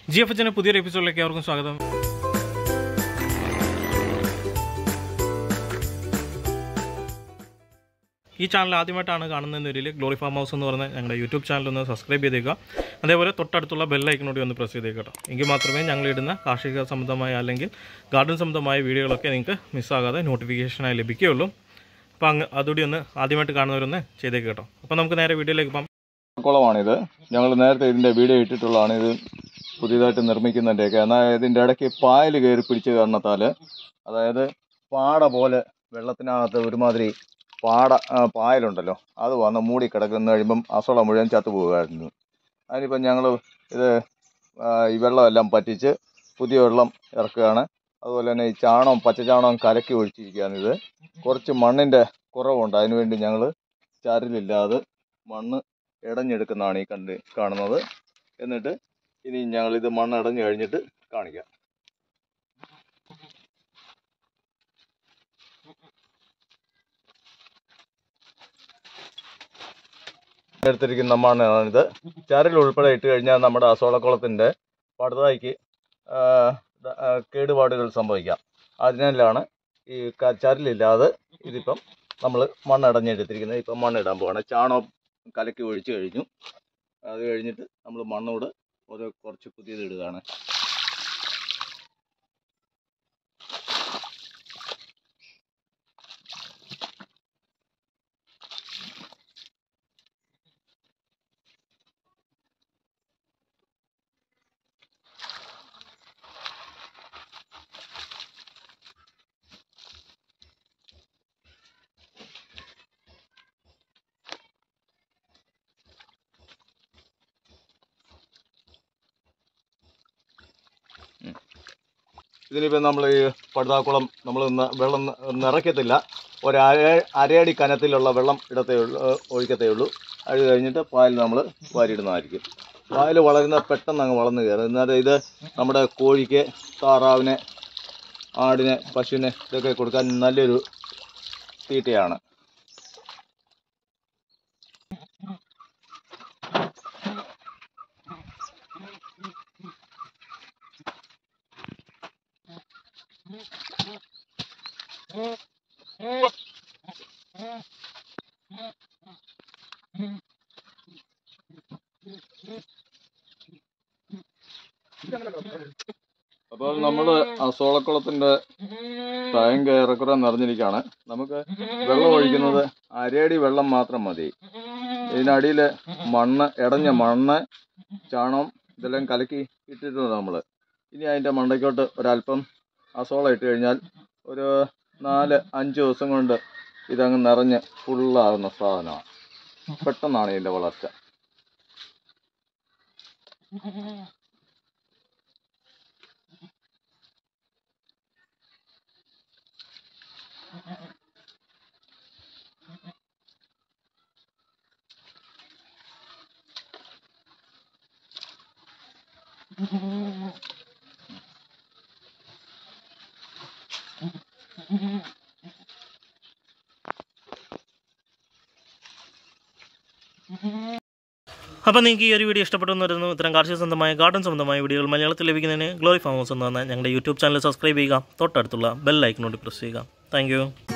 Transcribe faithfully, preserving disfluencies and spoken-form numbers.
G F എച്ചിൻ്റെ പുതിയൊരു എപ്പിസോഡിലേക്ക് അവർക്കും സ്വാഗതം. ഈ ചാനൽ ആദ്യമായിട്ടാണ് കാണുന്നതെന്നൊരിൽ ഗ്ലോറി ഫാം ഹൗസ് എന്ന് പറഞ്ഞ ഞങ്ങളുടെ യൂട്യൂബ് ചാനൽ ഒന്ന് സബ്സ്ക്രൈബ് ചെയ്തേക്കുക. അതേപോലെ തൊട്ടടുത്തുള്ള ബെല്ലൈക്കനോട് ഒന്ന് പ്രസ് ചെയ്തേക്കുക കേട്ടോ. എങ്കിൽ മാത്രമേ ഞങ്ങൾ ഇടുന്ന കാർഷിക സംബന്ധമായ അല്ലെങ്കിൽ ഗാർഡൻ സംബന്ധമായ വീഡിയോകളൊക്കെ നിങ്ങൾക്ക് മിസ്സാകാതെ നോട്ടിഫിക്കേഷനായി ലഭിക്കുകയുള്ളൂ. അപ്പോൾ അങ്ങ് അതുകൂടി ഒന്ന് ആദ്യമായിട്ട് കാണുന്നവരൊന്ന് ചെയ്തേക്കുക കേട്ടോ. അപ്പോൾ നമുക്ക് നേരെ വീഡിയോയിലേക്ക് പോകാം. കുളമാണിത്. ഞങ്ങൾ നേരത്തെ ഇതിൻ്റെ വീഡിയോ ഇട്ടിട്ടുള്ളതാണ്. ഇത് പുതിയതായിട്ട് നിർമ്മിക്കുന്നതിൻ്റെയൊക്കെ. എന്നാൽ ഇതിൻ്റെ ഇടയ്ക്ക് പായൽ കയറി പിടിച്ച കാരണത്താൽ, അതായത് പാട പോലെ വെള്ളത്തിനകത്ത് ഒരുമാതിരി പാട പായലുണ്ടല്ലോ, അത് വന്ന് മൂടി കിടക്കുന്ന കഴിയുമ്പം അസോള മുഴുവൻ ചത്തു പോകുമായിരുന്നു. അതിനിപ്പം ഞങ്ങൾ ഇത് ഈ വെള്ളമെല്ലാം പറ്റിച്ച് പുതിയ വെള്ളം ഇറക്കുകയാണ്. അതുപോലെ തന്നെ ഈ ചാണകം പച്ചച്ചാണകം കലക്കി ഒഴിച്ചിരിക്കുകയാണ്. ഇത് കുറച്ച് മണ്ണിൻ്റെ കുറവുണ്ട്, അതിനുവേണ്ടി ഞങ്ങൾ ചരലില്ലാതെ മണ്ണ് ഇടഞ്ഞെടുക്കുന്നതാണ് ഈ കണ്ട് കാണുന്നത്. എന്നിട്ട് ഇനി ഞങ്ങളിത് മണ്ണ് ഇടഞ്ഞു കഴിഞ്ഞിട്ട് കാണിക്കാം. എടുത്തിരിക്കുന്ന മണ്ണാണിത്. ചരൽ ഉൾപ്പെടെ ഇട്ട് കഴിഞ്ഞാൽ നമ്മുടെ അസോളക്കുളത്തിൻ്റെ പടുതായിക്ക് കേടുപാടുകൾ സംഭവിക്കാം. അതിനാലാണ് ഈ ചരലില്ലാതെ ഇതിപ്പം നമ്മൾ മണ്ണിടഞ്ഞെടുത്തിരിക്കുന്നത്. ഇപ്പം മണ്ണിടാൻ പോവാണ്. ചാണകം കലക്കി ഒഴിച്ച് കഴിഞ്ഞു. അത് കഴിഞ്ഞിട്ട് നമ്മൾ മണ്ണോട് ഓരോ കുറച്ച് പുതിയത് ഇടുകയാണ്. ഇതിനിപ്പോൾ നമ്മൾ ഈ പടുതാക്കുളം നമ്മൾ വെള്ളം നിറയ്ക്കത്തില്ല. ഒരു അര അരയടി കനത്തിലുള്ള വെള്ളം ഇടത്തേ ഉള്ളൂ, ഒഴിക്കത്തേ ഉള്ളൂ. അത് കഴിഞ്ഞിട്ട് പായൽ നമ്മൾ വാരിയിടുന്നതായിരിക്കും. പായൽ വളരുന്ന പെട്ടെന്ന് അങ്ങ് വളർന്നു കയറും. എന്നാലും ഇത് നമ്മുടെ കോഴിക്ക്, താറാവിന്, ആടിന്, പശുവിന് ഇതൊക്കെ കൊടുക്കാൻ നല്ലൊരു തീറ്റയാണ്. അപ്പോൾ നമ്മൾ അസോളക്കുളത്തിൻ്റെ ടാങ്ക് ഏറെക്കുറെ നിറഞ്ഞിരിക്കുകയാണ്. നമുക്ക് വെള്ളം ഒഴിക്കുന്നത് അരയടി വെള്ളം മാത്രം മതി. ഇതിനടിയിൽ മണ്ണ്, ഇടഞ്ഞ മണ്ണ്, ചാണകം ഇതെല്ലാം കലക്കി ഇട്ടിട്ടുണ്ട് നമ്മൾ. ഇനി അതിൻ്റെ മണ്ടയ്ക്കോട്ട് ഒരല്പം അസോള ഇട്ട് കഴിഞ്ഞാൽ ഒരു നാല് അഞ്ച് ദിവസം കൊണ്ട് ഇതങ്ങ് നിറഞ്ഞ് ഫുള്ളാകുന്ന സാധനമാണ്. പെട്ടെന്നാണ് ഇതിൻ്റെ വളർച്ച. അപ്പോൾ നിങ്ങൾക്ക് ഈ ഒരു വീഡിയോ ഇഷ്ടപ്പെട്ടെന്ന് വരുന്നു. ഇത്തരം കാർഷിക സംബന്ധമായ ഗാർഡൻ സംബന്ധമായ വീഡിയോകൾ മലയാളത്തിൽ ലഭിക്കുന്നതിന് ഗ്ലോറി ഫാം ഹൗസ് എന്ന് പറഞ്ഞാൽ ഞങ്ങളുടെ യൂട്യൂബ് ചാനൽ സബ്സ്ക്രൈബ് ചെയ്യുക. തൊട്ടടുത്തുള്ള ബെൽ ഐക്കനോട് പ്രസ് ചെയ്യുക. താങ്ക്